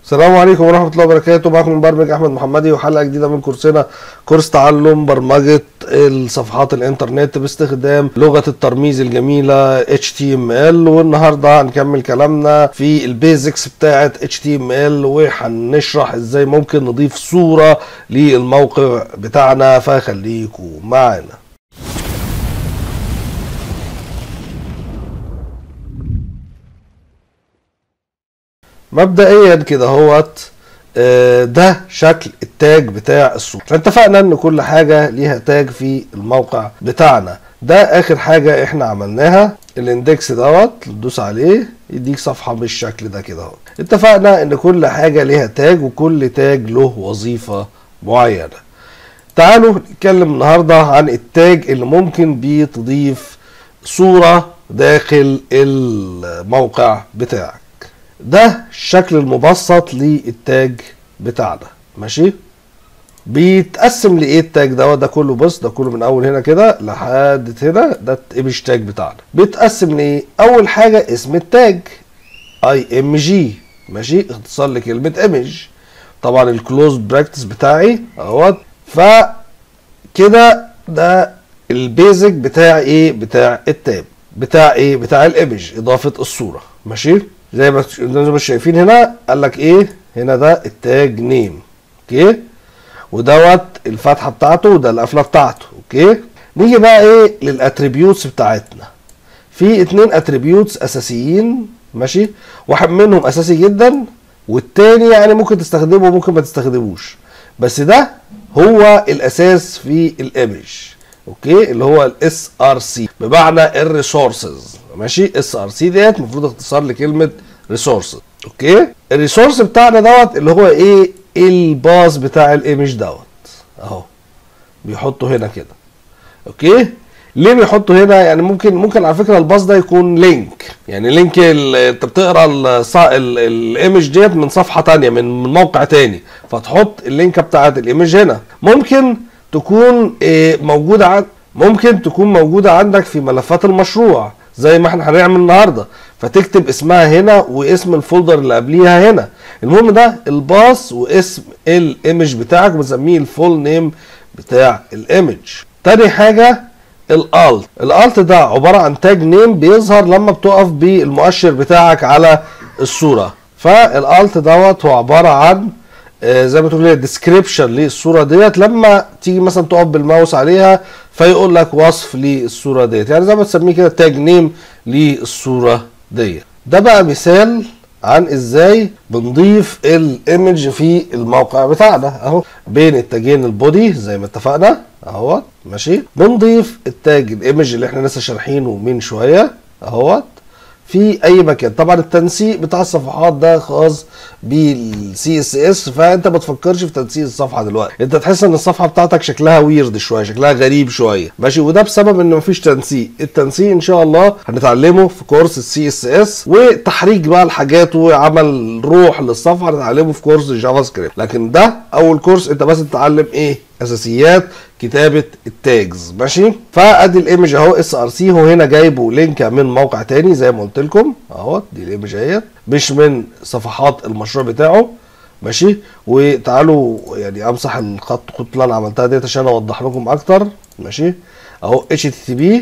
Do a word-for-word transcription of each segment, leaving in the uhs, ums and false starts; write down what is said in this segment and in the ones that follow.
السلام عليكم ورحمة الله وبركاته. معكم مبرمج أحمد محمدي وحلقة جديدة من كورسنا كورس تعلم برمجة الصفحات الإنترنت باستخدام لغة الترميز الجميلة إتش تي إم إل. والنهاردة هنكمل كلامنا في البيزكس بتاعة إتش تي إم إل وهنشرح إزاي ممكن نضيف صورة للموقع بتاعنا، فخليكم معانا. مبدئيا كده هوت ده شكل التاج بتاع الصورة. فاتفقنا ان كل حاجة ليها تاج في الموقع بتاعنا. ده اخر حاجة احنا عملناها، الاندكس دوت ندوس عليه يديك صفحة بالشكل ده كده اهو. اتفقنا ان كل حاجة ليها تاج وكل تاج له وظيفة معينة. تعالوا نتكلم النهاردة عن التاج اللي ممكن بيه تضيف صورة داخل الموقع بتاعك. ده الشكل المبسط للتاج بتاعنا، ماشي؟ بيتقسم لايه التاج ده؟ ده كله بص، ده كله من اول هنا كده لحد هنا، ده الايمج تاج بتاعنا. بيتقسم لايه؟ اول حاجه اسم التاج اي ام جي، ماشي؟ اختصار لكلمه ايمج. طبعا الكلوز براكتس بتاعي اهوت. فكده ده البيزك بتاع ايه؟ بتاع التاب بتاع ايه؟ بتاع الايمج، اضافه الصوره، ماشي؟ زي ما انتم شايفين هنا قال لك ايه؟ هنا ده التاج نيم، اوكي؟ ودوت الفتحه بتاعته وده القفله بتاعته، اوكي؟ نيجي بقى ايه للاتريبيوتس بتاعتنا. في اتنين اتريبيوتس اساسيين، ماشي؟ واحد منهم اساسي جدا والتاني يعني ممكن تستخدمه وممكن ما تستخدموش، بس ده هو الاساس في الايمج، اوكي؟ اللي هو الاس ار سي، بمعنى الريسورسز، ماشي؟ اس ار سي ديت المفروض اختصار لكلمه ريسورسز، اوكي؟ الريسورس بتاعنا دوت اللي هو ايه؟ الباص بتاع الايمج دوت اهو، بيحطه هنا كده، اوكي؟ ليه بيحطه هنا؟ يعني ممكن ممكن على فكره الباص ده يكون لينك، يعني لينك انت بتقرا الايمج ديت من صفحه ثانيه، من من موقع ثاني، فتحط اللينك بتاعت الايمج هنا. ممكن تكون إيه موجوده عند ممكن تكون موجوده عندك في ملفات المشروع زي ما احنا هنعمل النهارده، فتكتب اسمها هنا واسم الفولدر اللي قبليها هنا. المهم ده الباص واسم الايمج بتاعك بنسميه الفول نيم بتاع الايمج. تاني حاجه الالت. الالت ده عباره عن تاج نيم بيظهر لما بتقف بالمؤشر بتاعك على الصوره. فالالت دوت هو عباره عن آه زي ما تقول كده ديسكريبشن للصوره ديت، لما تيجي مثلا تقف بالماوس عليها فيقول لك وصف للصوره ديت، يعني زي ما تسميه كده تاج نيم للصوره ديت. ده بقى مثال عن ازاي بنضيف الايمج في الموقع بتاعنا اهو، بين التاجين البودي زي ما اتفقنا اهوت، ماشي؟ بنضيف التاج الايمج اللي احنا لسه شارحينه من شويه اهوت في اي مكان. طبعا التنسيق بتاع الصفحات ده خاص بالسي اس اس، فانت ما تفكرش في تنسيق الصفحه دلوقتي، انت تحس ان الصفحه بتاعتك شكلها ويرد شويه، شكلها غريب شويه، ماشي؟ وده بسبب ان مفيش تنسيق. التنسيق ان شاء الله هنتعلمه في كورس السي اس اس، وتحريك بقى الحاجات وعمل روح للصفحه هنتعلمه في كورس الجافا سكريبت. لكن ده اول كورس انت بس تتعلم ايه؟ اساسيات كتابه التاجز، ماشي؟ فادي الايمج اهو اس ار سي، هو هنا جايبه لينك من موقع تاني زي ما قلت لكم اهو، دي الايمج اهيت مش من صفحات المشروع بتاعه، ماشي؟ وتعالوا يعني امسح الخط خط اللي انا عملتها ديت عشان اوضح لكم اكتر، ماشي؟ اهو اتش تي تي بي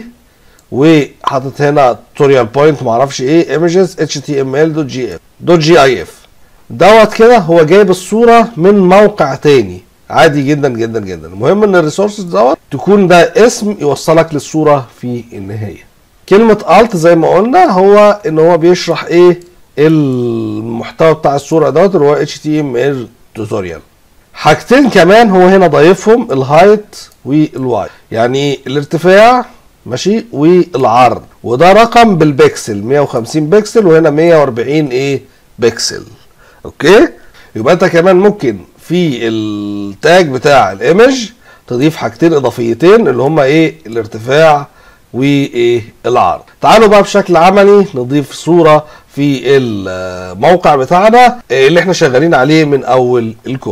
وحاطط هنا توتوريال بوينت معرفش ايه ايمجز اتش تي ام ال دوت جي اف دوت جي اي اف دوت كده. هو جايب الصوره من موقع تاني عادي جدا جدا جدا. المهم ان الريسورسز دوت تكون ده اسم يوصلك للصوره في النهايه. كلمه الت زي ما قلنا هو ان هو بيشرح ايه؟ المحتوى بتاع الصوره دوت اللي هو اتش تي ام ال توتوريال. حاجتين كمان هو هنا ضايفهم، الهايت والواي، يعني الارتفاع، ماشي؟ والعرض، وده رقم بالبكسل مية وخمسين بكسل وهنا مية واربعين ايه؟ بكسل، اوكي؟ يبقى انت كمان ممكن في التاج بتاع الايمج تضيف حاجتين اضافيتين اللي هما ايه؟ الارتفاع وايه؟ العرض. تعالوا بقى بشكل عملي نضيف صورة في الموقع بتاعنا اللي احنا شغالين عليه من اول الكورس.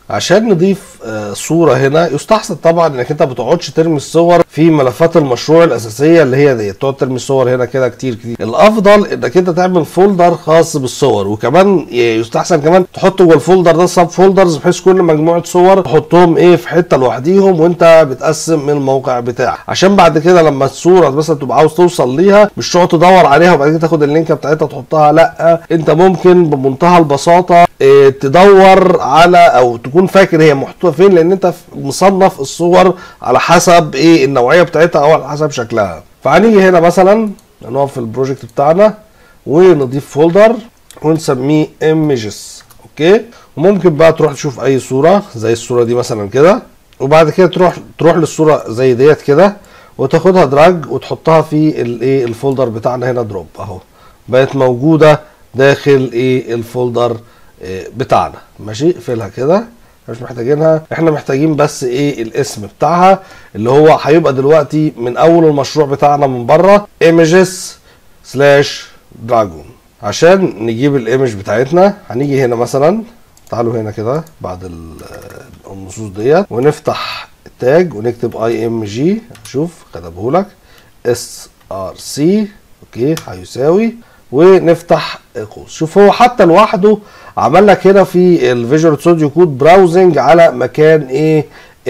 عشان نضيف آه صورة هنا يستحسن طبعا انك انت بتقعدش ترمي الصور في ملفات المشروع الاساسية اللي هي دي، تقعد ترمي الصور هنا كده كتير كتير. الافضل انك انت تعمل فولدر خاص بالصور، وكمان يستحسن كمان تحط جوه الفولدر ده سب فولدرز بحيث كل مجموعة صور تحطهم ايه في حتة لوحديهم وانت بتقسم من الموقع بتاعك، عشان بعد كده لما الصورة مثلا تبقى عاوز توصل ليها مش تقعد تدور عليها وبعد كده تاخد اللينك بتاعتها تحطها، لا انت ممكن بمنتهى البساطة اه تدور على او تكون فاكر هي محطوطة فين، لان انت مصنف الصور على حسب ايه النوعية بتاعتها او على حسب شكلها. فهنيجي هنا مثلا نقف في البروجكت بتاعنا ونضيف فولدر ونسميه images. اوكي، وممكن بقى تروح تشوف اي صورة زي الصورة دي مثلا كده، وبعد كده تروح تروح للصورة زي ديت كده وتاخدها دراج وتحطها في الايه الفولدر بتاعنا هنا دروب اهو، بقت موجودة داخل ايه الفولدر إيه بتاعنا. ماشي، اقفلها كده مش محتاجينها، احنا محتاجين بس ايه الاسم بتاعها اللي هو هيبقى دلوقتي من اول المشروع بتاعنا من بره images slash dragon. عشان نجيب الايمج بتاعتنا هنيجي هنا مثلا، تعالوا هنا كده بعد النصوص ديت ونفتح التاج ونكتب اي ام جي، شوف كتبهولك اس ار سي اوكي هيساوي، ونفتح قوس. شوف هو حتى لوحده عمل لك هنا في الفيجوال ستوديو كود براوزنج على مكان ايه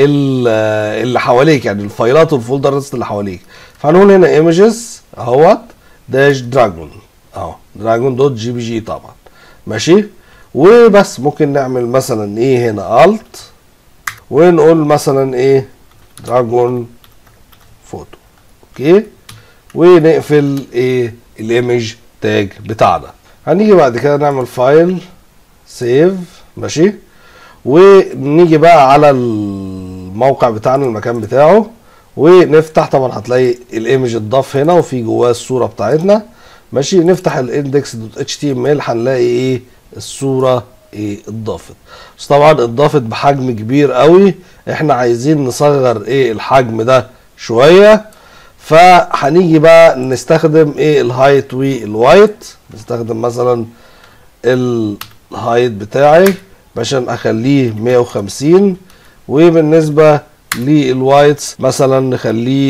اللي حواليك، يعني الفايلات والفولدرز اللي حواليك. فهنقول هنا ايمجز اهوت داش دراجون اهو، دراجون دوت جي بي جي طبعا. ماشي، وبس ممكن نعمل مثلا ايه هنا الت ونقول مثلا ايه دراجون فوتو. اوكي، ونقفل ايه الايمج تاج بتاعنا. هنيجي بعد كده نعمل فايل سيف. ماشي، ونيجي بقى على الموقع بتاعنا المكان بتاعه ونفتح، طبعا هتلاقي الايمج اتضاف هنا وفي جواه الصوره بتاعتنا. ماشي، نفتح الاندكس دوت اتش تي ام ال هنلاقي ايه الصوره ايه اتضافت، بس طبعا اتضافت بحجم كبير قوي، احنا عايزين نصغر ايه الحجم ده شويه. فهنيجي بقى نستخدم ايه الهايت والوايت، نستخدم مثلا الهايت بتاعي عشان اخليه مية وخمسين، وبالنسبه للوايت مثلا نخليه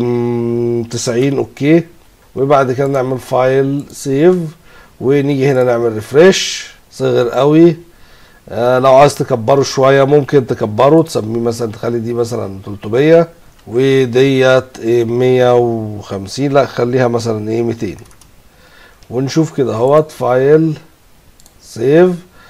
تسعين. اوكي، وبعد كده نعمل فايل سيف ونيجي هنا نعمل ريفريش. صغر قوي، آه لو عايز تكبره شويه ممكن تكبره، تسميه مثلا تخلي دي مثلا تلتمية وديت ايه مية وخمسين، لا خليها مثلا ايه ميتين. ونشوف كده اهوت فايل سيف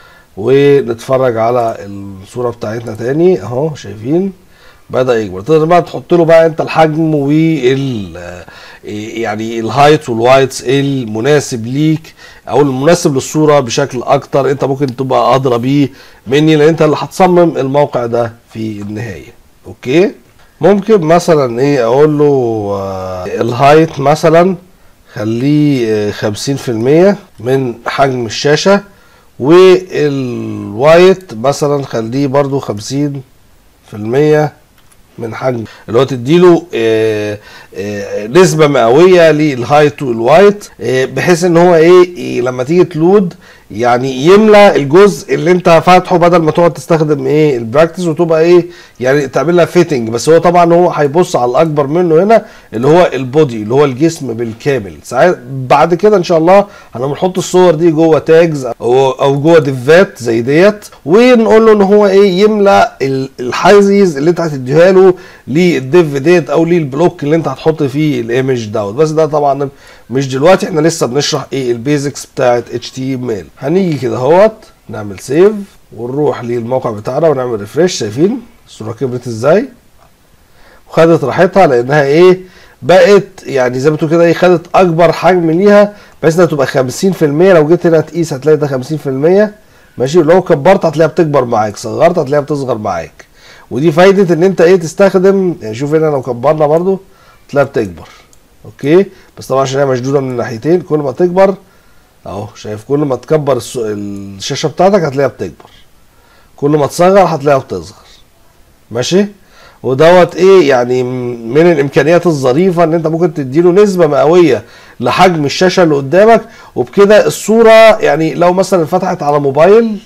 ونتفرج على الصوره بتاعتنا تاني اهو، شايفين بدأ يكبر. تقدر بقى تحط له بقى انت الحجم وال يعني الهايت والوايتس المناسب ليك او المناسب للصوره بشكل اكتر، انت ممكن تبقى ادرى بيه مني لان انت اللي هتصمم الموقع ده في النهايه. اوكي، ممكن مثلا ايه اقول له آه الهايت مثلا خليه خمسين في المية من حجم الشاشه، والوايت مثلا خليه برضو خمسين في المية من حجم، اللي هو تديله آآ آآ نسبة مئوية للهايت والوايت، بحيث ان هو ايه لما تيجي تلود يعني يملى الجزء اللي انت فاتحه بدل ما تقعد تستخدم ايه البراكتس وتبقى ايه يعني تعمل لها فيتنج. بس هو طبعا هو هيبص على الاكبر منه هنا اللي هو البودي اللي هو الجسم بالكامل. ساعات بعد كده ان شاء الله هنحط الصور دي جوه تاجز او او جوه ديفات زي ديت، ونقول له ان هو ايه يملى الحيز اللي انت هتديها له للديف ديت او للبلوك اللي انت هتحط فيه الايمج دوت. بس ده طبعا مش دلوقتي، احنا لسه بنشرح ايه البيزكس بتاعت اتش تي ام ال. هنيجي كده اهوت نعمل سيف ونروح للموقع بتاعنا ونعمل ريفريش. شايفين الصوره كبرت ازاي وخدت راحتها لانها ايه بقت يعني زي ما تقول كده ايه خدت اكبر حجم ليها بحيث انها تبقى خمسين في المية. لو جيت هنا تقيس هتلاقي ده خمسين في المية. ماشي، لو كبرت هتلاقيها بتكبر معاك، صغرت هتلاقيها بتصغر معاك. ودي فايده ان انت ايه تستخدم، يعني شوف هنا لو كبرنا برضو تلاقيها بتكبر. اوكي، بس طبعا عشان هي مشدوده من الناحيتين كل ما تكبر اهو، شايف كل ما تكبر الشاشه بتاعتك هتلاقيها بتكبر، كل ما تصغر هتلاقيها بتصغر. ماشي، ودوت ايه يعني من الامكانيات الظريفه ان انت ممكن تديله نسبه مئويه لحجم الشاشه اللي قدامك، وبكده الصوره يعني لو مثلا فتحت على موبايل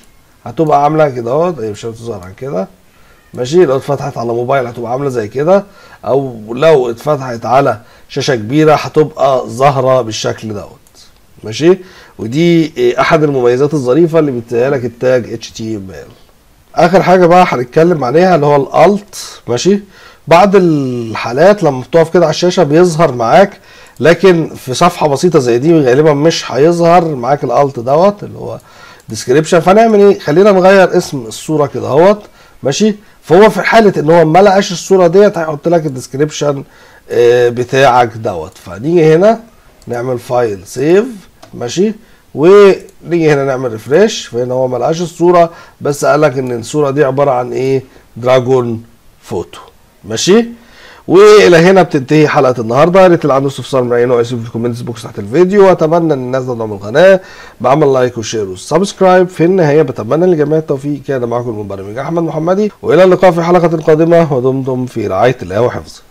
هتبقى عامله كده اهوت، هي مش هتظهر عن كده ماشي. لو اتفتحت على موبايل هتبقى عامله زي كده، او لو اتفتحت على شاشه كبيره هتبقى ظاهره بالشكل دوت ماشي. ودي احد المميزات الظريفه اللي بيديها لك التاج اتش تي ام ال. اخر حاجه بقى هنتكلم عليها اللي هو الالت ماشي. بعض الحالات لما بتقف كده على الشاشه بيظهر معاك، لكن في صفحه بسيطه زي دي غالبا مش هيظهر معاك الالت دوت اللي هو ديسكريبشن. فنعمل ايه؟ خلينا نغير اسم الصوره كده اهوت ماشي. فهو في حاله ان هو ما لقاش الصوره ديت هيحط لك الديسكريبشن بتاعك دوت. فنيجي هنا نعمل فايل سيف ماشي، ونيجي هنا نعمل ريفريش. فهنا هو ما لقاش الصوره، بس قال لك ان الصوره دي عباره عن ايه؟ دراجون فوتو ماشي. والى هنا بتنتهي حلقه النهارده. يا ريت اللي عنده استفسار من اي نوع يسيب في الكومنتس بوكس تحت الفيديو، واتمنى ان الناس تدعم القناه بعمل لايك وشير وسبسكرايب. في النهايه بتمنى لجميع التوفيق. كان معكم المبرمج احمد محمدي، والى اللقاء في حلقه قادمه، ودمتم في رعايه الله وحفظه.